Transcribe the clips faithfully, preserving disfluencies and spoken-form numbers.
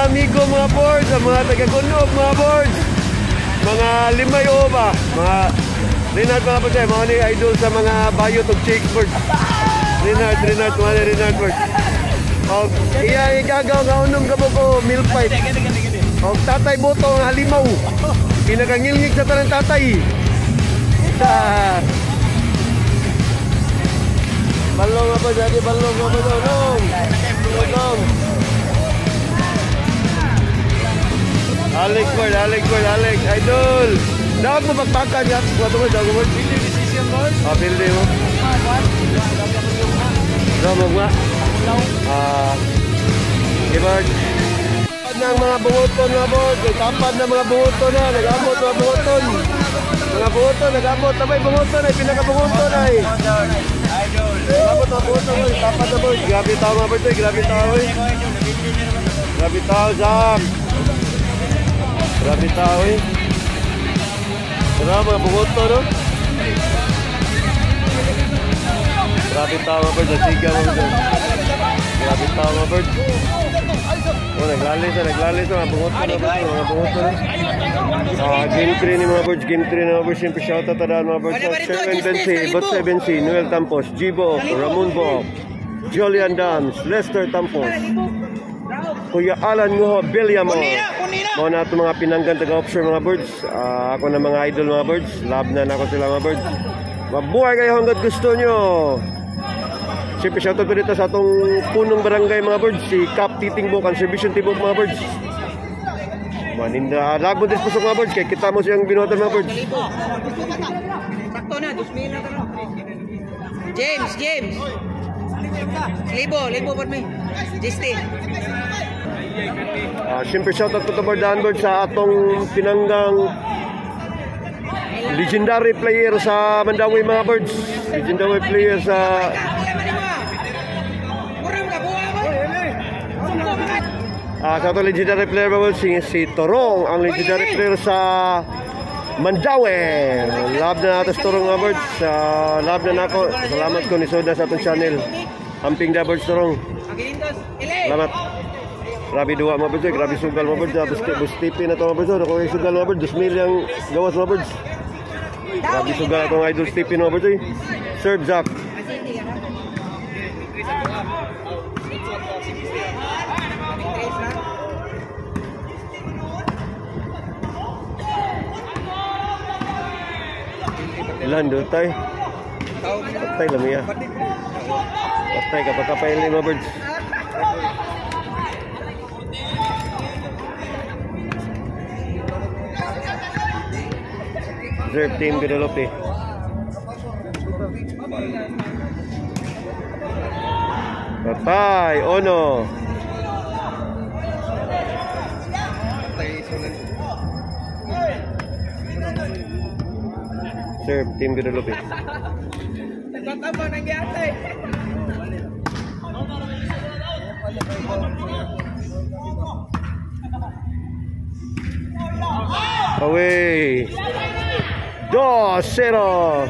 amigo mga boards, sa mga taga-Kunog mga boards, mga limay o ba, mga Renard mga boards, eh, mga ni idol sa mga bayot o shakeboard. Renard, Renard, mga ni Renard boards. O, iya igagaw nga unong ka po ko, milk pipe. O, tatay boto nga halimaw. Pinakangilngig sa tanang tatay. Ah. Balong apa jadi balong apa balong? Balong. Alex Bird, Alex Bird, Alex idol. Dapat mo magpakan ya. Kuwato mo daw mo. Building decision board. Ah, building mo. Dapat mo. Ah. Bird. Ng mga bungoton mga board, tapad ng mga bungoton na, nagamot mga bungoton. Mga bungoton, nagamot, tabay bungoton ay pinakabungoton ay. Nagamot mga bungoton ay, tapad na board. Grabe tao mga board, grabe tao ay. Grabe tao, Jam. Grabe tao ay. Grabe mga bungoton, no? Grabe tao mga board, nasiga mga board. Grabe tao mga board. Oh, naglalis na, naglalis na, mga bungot na, mga bungot na. Ah, game three ni mga birds, game three na mga birds. Siyempre shoutout na daan mga birds. Sherwin Bensi, Bot seven C, Noel Tampos, Jibo, Ramon Bo, Julian Dams, Lester Tampos, Kuya Alan Nguho, Bilya mo. Mga na ito mga pinanggan taga-offshore mga birds. Ah, ako na mga idol mga birds. Love na na ako sila mga birds. Mabuhay kayo hanggat gusto nyo. Siyempre shoutout ko dito sa atong punong barangay mga birds, si Cap Titingbok, Conservation Tibok mga birds. Maninda, lagmo din pusok mga birds, kaya kita mo siyang binuhatan mga birds. Sakto na, dos mil na taro. James, James. Libo, libo pa mi. Justin. Uh, Siyempre shoutout ko to daan birds sa atong pinanggang legendary player sa Mandawi mga birds. Legendary player sa Ah, uh, sa legendary player ba si, si Torong, ang legendary player sa Mandawi. Love na natin sa Torong mga birds. Uh, love na nako. Salamat ko ni Soda sa atong channel. Amping da birds Torong. Salamat. Grabe dua mga birds, grabe sugal mga birds. Tapos bustipi na ito mga birds. Ako yung sugal mga birds, dos mil yung gawas mga birds. Grabe sugal itong idol stipi mga birds. Serve Zach. Ilan doon tayo? Patay lang iya. Patay kapag kapain lima birds. Reserve team Guadalupe. Patay, Ono. Serve team Guadalupe. Nagtataba ng yate. Away. Dos zero.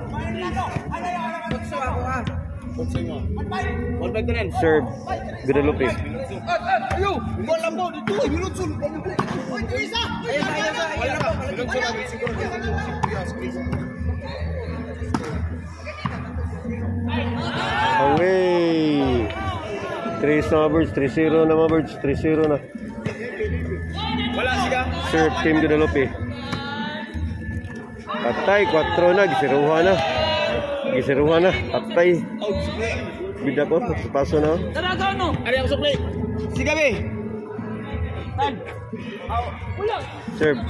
Serve Guadalupe. Away. three na mga birds, three zero na mga birds, three zero na. Serve team Guadalupe. Patay, four na, gisiruha na. Gisiruha na, patay. Bida ko, paso na. Taraga ano? Ari ang supply. Sige be. Tan. Serve.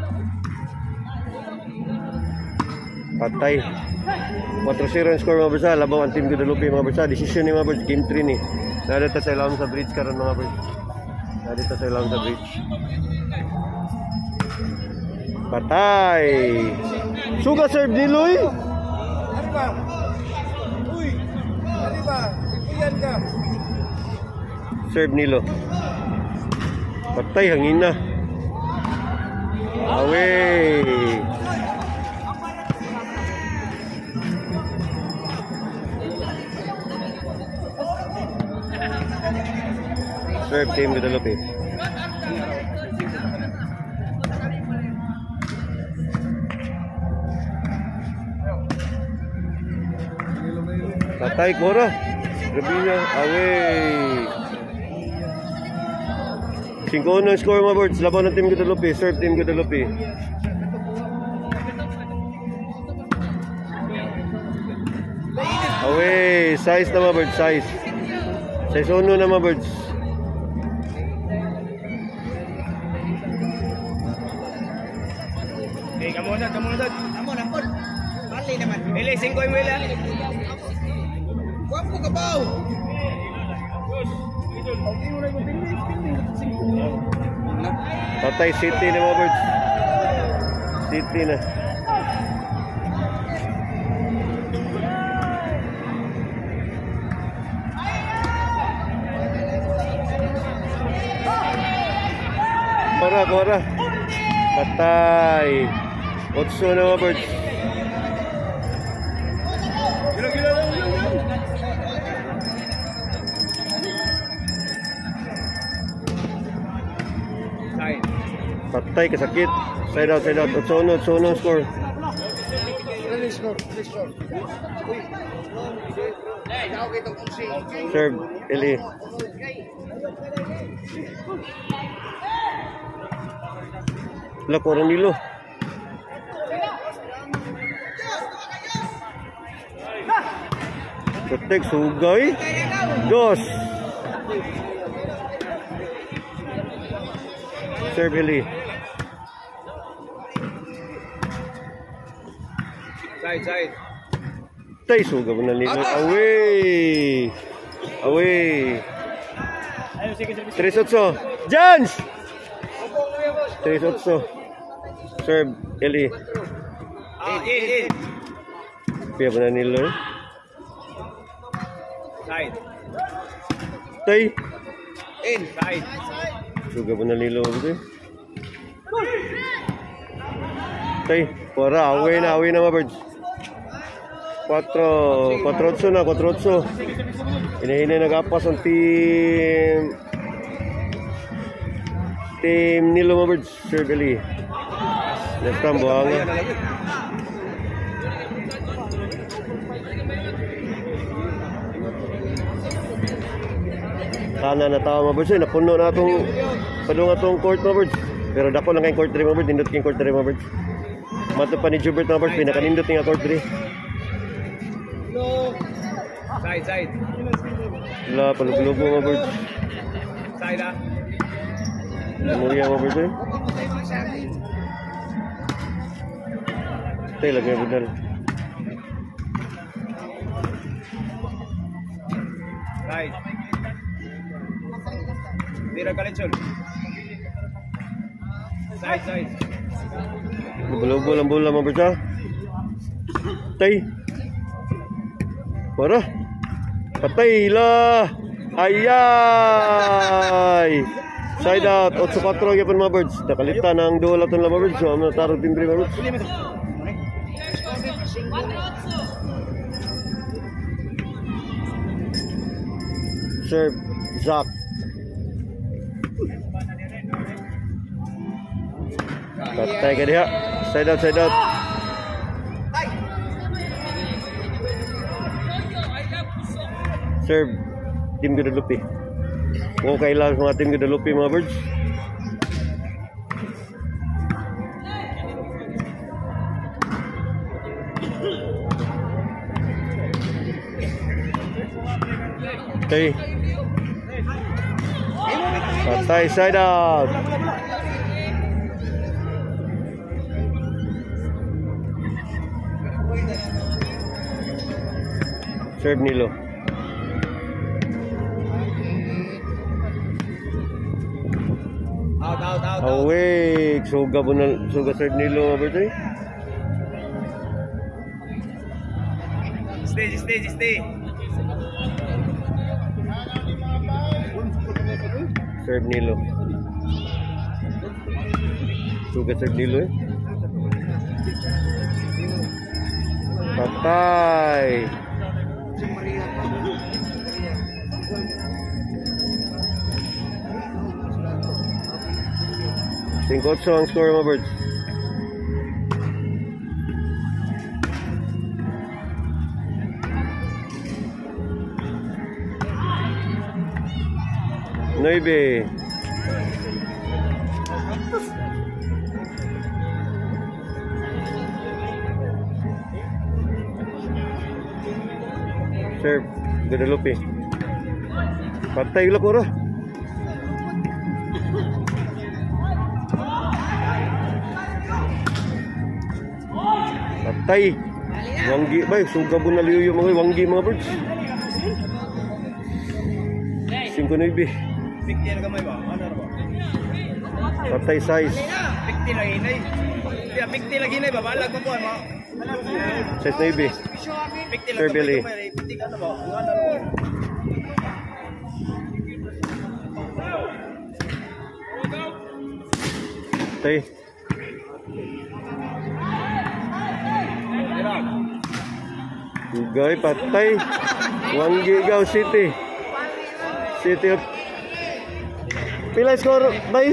Patay. four zero ang score mga bersa. Labaw ang team Guadalupe mga bersa. Decision ni mga bersa. Game three ni. Narito sa ilang sa bridge karon mga bersa. Narito sa ilang sa bridge. Patay. Suga serve ni Loy. Arriba. Uy. Arriba. Ipian ka. Serve Nilo. Patay hangin na. Away. Serve team Guadalupe. Tatay Cora. Rabina, away. Cinco uno ang score mga birds. Laban ng Team Guadalupe. Serve Team Guadalupe. Away. Size na mga birds. Size. Size uno na mga birds. Eh, kamu na, kamu na. Amo na po. Bali naman. Ele, cinco yung wala. Kuwam ko kabaw. Tatay City na mga birds. City na. Kora, kora. Tatay. Otso na mga birds. Gila, gila, gila. Side. Tatay kasakit. Side out, side out. Otso uno, otso uno score. Serve, Eli. Wala ko rin nilo. Protect, sugay. Dos. Serve, Eli. Side, side. Tay, suga mo na nilo. Away. Away. Tres otso. Jans! Tres otso. Serve, Eli. Ah, in, in. Pia mo na nilo. Eh. Side. Tay. In, side. Suga mo na nilo. Eh. Tay, para. Away na, away na mga birds. Quatro. Quatro otso na, quatro otso. Hinahinay nag-apas ang team. Team Nilo mga birds. Serve, Eli. Next time, buhanga. Kana na tao mga birds. Eh, napuno na itong padung itong court mga birds. Pero dako lang kayong court three mga birds. Nindot kayong court three mga birds. Mato pa ni Jubert mga birds. Pinakanindot nga court three. Side, side. Wala, paluglubo mga birds. Side, ah. Memorya mga birds eh. Tay, lagi na budal. Side. Tira kalechon. Side, side. Lubo-lubo lang bola mga birds ha. Tay. Para. Patay la. Ayay. Side out. Otso patro yapon mga birds. Nakalita ng duwala ton mga birds. So, ang tarong timbre mga birds. Serve. Zach. Patay ka diha. Side out, side out. Serve. Team Guadalupe. Okay lang mga Team Guadalupe mga birds. Okay. Patay, side out. Serve Nilo. Out, out, out, out. Awake. Suga po na, suga serve Nilo mga birds eh. Stay, stay, stay. Serve Nilo. Suga serve Nilo eh. Patay. Singkotso ang score mga birds. Nueve. Serve. Guadalupe. Patay ulo ko ro. Patay. Wanggi ba? Suga po na liyo yung mga wanggi mga birds. Cinco nueve. Pikti na gamay ba? Ano ba? Patay size. Pikti lang hinay. Kaya pikti lang hinay ba? Balag mo po ano? Size nueve. Pikti lang Sir Billy. gamay. Pikti ka na ba? Ano ba? Patay. Gay patay. Wanggi Gaw City. City of Pila score bay?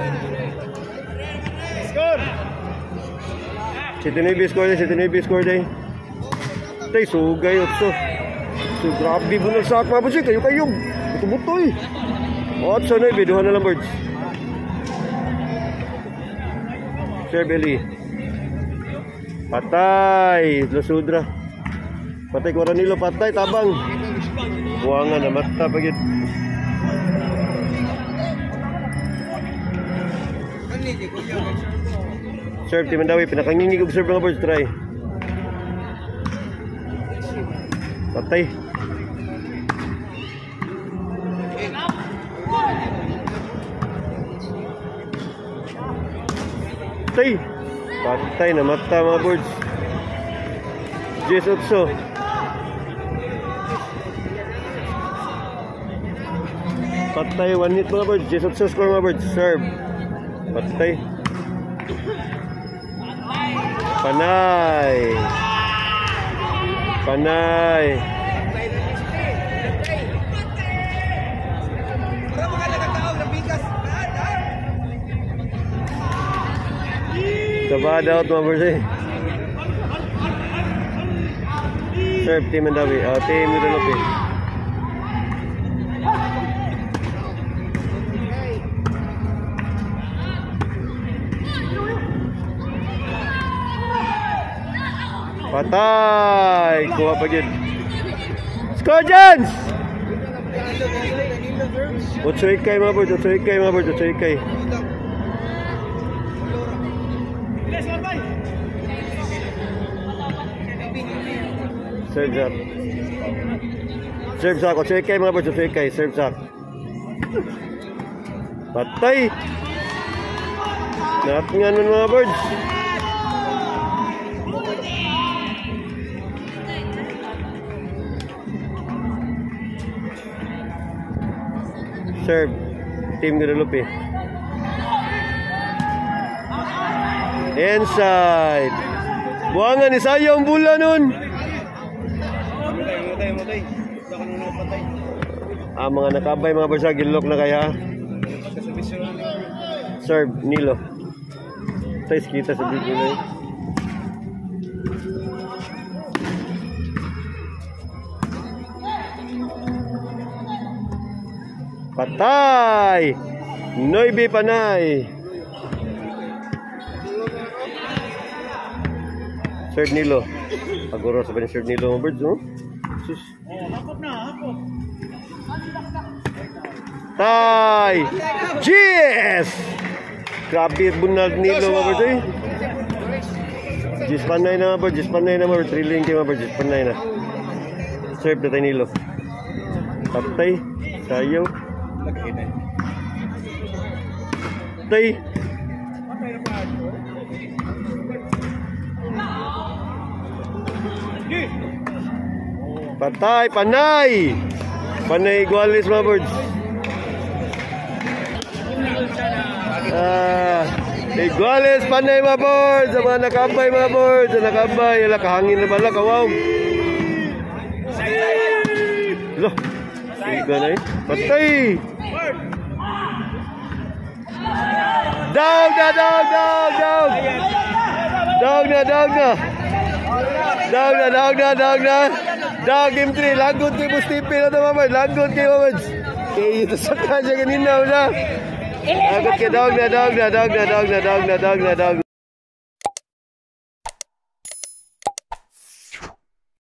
Score! City nueve score day, City nueve score day. Tay sugay otso. So grabe bunal sa atma po siya kayo kayo. Buto-buto eh. Otso nueve duha na lang birds. Sir Billy. Patay, Lusudra. Patay ko nilo, patay tabang. Buangan na mata pagit. Serve Team Mandawi, pinakangingig og serve mga birds try. Patay. Patay. Patay na mata mga birds. Jess Otso. Patay, one hit mga birds. Jess Otso score mga birds. Serve. Patay. Panay. Panay. Sabad out mga birds eh. Serve Team Mandawi. Oh, Team Guadalupe. Patay. Kuha pa yun. Score Jans! Otso ikay mga birds. Otso ikay mga birds. Otso ikay. Serve up. Serve sack. Otso ikay mga birds. Otso ikay. Serve sack. Patay. Naat nga nun mga birds. Serve Team Guadalupe. Inside. Buangan ni sayang bola nun. Mutay, mutay, mutay. Saka nung napatay. Ah, mga nakabay mga barsa gilok na kaya. Pagkasabisyon lang. Serve Nilo. Tayo kita sa video na yun. Patay! Nueve Panay! Third Nilo. Paguro sa ba ni Third Nilo mga birds, no? Sus. Tay! Yes! Grabe bunal Nilo mga birds, eh. Jis Panay na mga birds, Jis Panay na mga birds. Trilling kayo mga birds, Jis Panay na. Serve na tayo Nilo. Patay. Sayaw. Tay. Patay, Panay. Panay Iguales mga birds. Ah, Iguales, Panay mga birds. Ang mga nakabay mga birds. Ang nakabay, ala kahangin na bala, kawaw. Loh, siga na eh. Patay. Dog na, dog, dog, dog. Dog na, dog na. Dog na, dog na, dog na. Dog, game three. Lagot kayo mo, Stipe na ito, mamad. Lagot kayo, mamad. Okay, ito sa kanya kanina wala. Agad ka dog na dog na dog na dog na dog na dog na dog.